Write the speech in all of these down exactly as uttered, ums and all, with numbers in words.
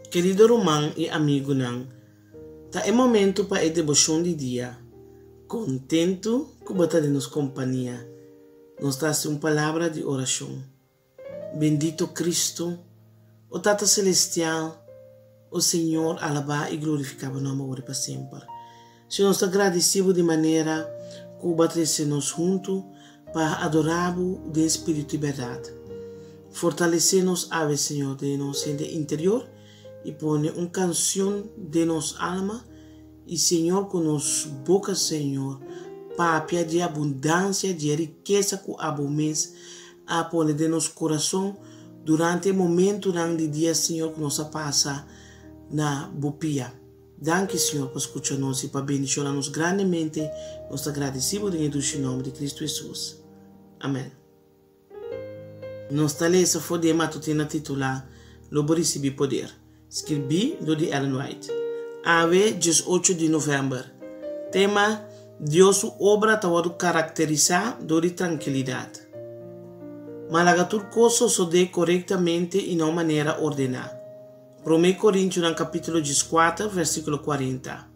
Querido irmão e amigo, não, tá é momento para a devoção de dia. Contento que você de nos companhia. Nos dá uma palavra de oração. Bendito Cristo, o Tata Celestial, o Senhor, alabar e glorificar o nome agora para sempre. Senhor, nós agradecemos de maneira que o nos juntos para adorar o de Espírito e verdade. Fortalecer-nos, ave, Senhor, de nosso interior e põe uma canção de nossa alma e, Senhor, com nossa boca, Senhor, papia de abundância, de riqueza que abomens a pôr de nosso coração durante o momento de dia, Senhor, que nós passa na bopia. Danke, Senhor, por escutar-nos e para abençoar-nos grandemente. Nós agradecemos em nome de Cristo Jesus. Amém. Nossa letra foi de matutina titular Lobo recebi poder. Escrevi do de Ellen White. Ave, dezoito de novembro. Tema: Deus obra tawado caracterizar do de tranquilidade. Malagatur coso so de corretamente e não maneira ordenada. primeiro Coríntios, no capítulo quatro, versículo quarenta.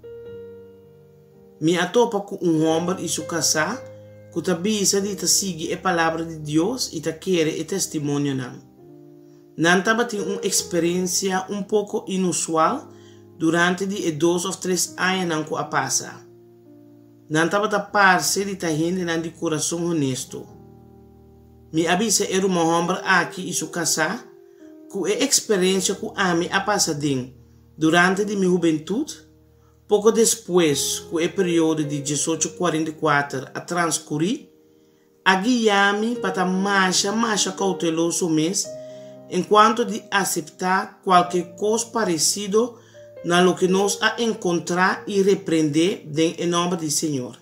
Me atopa com um homem e sua casa, que tabisa de ta seguir a palavra de Deus e ta querer o testemunho não. Não tava tem uma experiência um pouco inusual durante de dois ou três anos não que a passa. Não tava ta parce de ta gente não de coração honesto. Me avisa era um homem aqui e sua casa, com a experiência que a mim a passado durante de minha juventude, pouco depois, com o período de dezoito quarenta e quatro a transcorrer, a guiar-me para mais mais cauteloso mês, enquanto de aceitar qualquer coisa parecido na lo que nós a encontrar e repreender em nome do Senhor.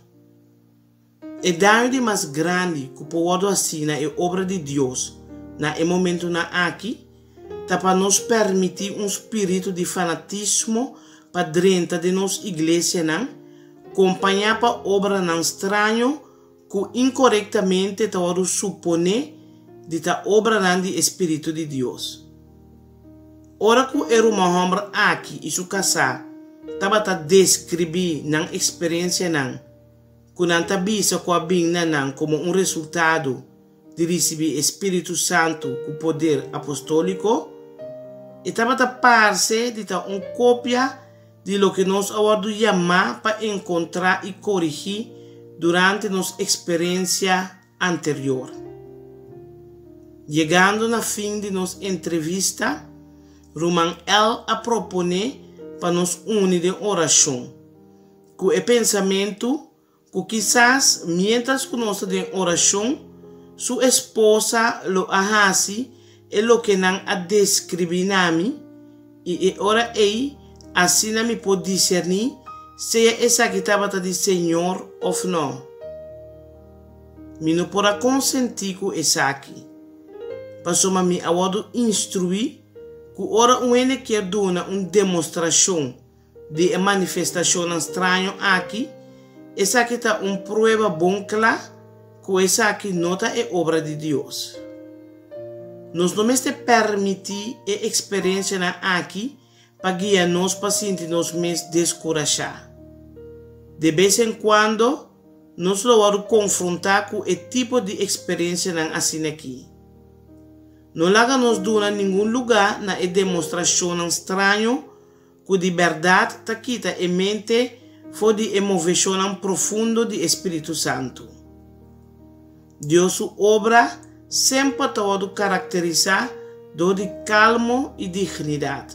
E daí mais grande que pode assim na obra de Deus, na momento na aqui, para nos permitir um espírito de fanatismo para dentro de nossa igreja, não? Acompanhar para obra não estranho que incorretamente está supone de ta obra não de Espírito de Deus. Ora que era uma homem aqui e sua casa estava a descrever na experiência não, que não está vista com a bina não como um resultado de receber Espírito Santo com poder apostólico. E estava a parte de uma cópia de lo que nós agora chamamos para encontrar e corrigir durante nossa experiência anterior. Chegando na fim de nossa entrevista, Roman L a propone para nos unir em oração. Com o pensamento que quizás, mientras que nós estamos em oração, sua esposa lo ahasi é o que não a descrever nami e ora aí assim me pode discernir se é essa que estava de Senhor ou não. Me não pode consentir com essa aqui. Passou a me awado instruir que ora um ele quer dar uma demonstração de manifestação estranha aqui, essa aqui está uma prova bom clara que essa aqui nota é obra de Deus. Nós não me permitir a experiência aqui para guiar nos pacientes nos mes descorajar. De vez em quando, nós vamos confrontar com o tipo de experiência assim aqui. Não laga nos dona nenhum lugar na demonstração estranha que de verdade está quita em mente foi de emoção profundo do Espírito Santo. Deus obra sempre todo caracterizar de calmo e dignidade.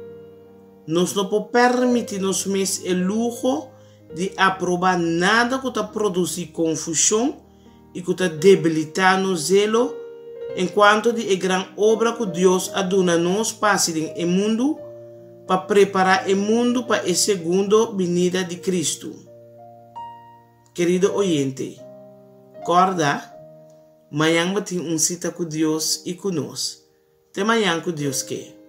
Nós não podemos permitir-nos mais o luxo de aprovar nada que está produzir confusão e que está debilitar no zelo, enquanto de a grande obra que Deus aduna nos passe no mundo para preparar o mundo para a segunda vinda de Cristo. Querido oyente, acorda. Amanhã tem um cita com Deus e conosco. Até amanhã com Deus quer.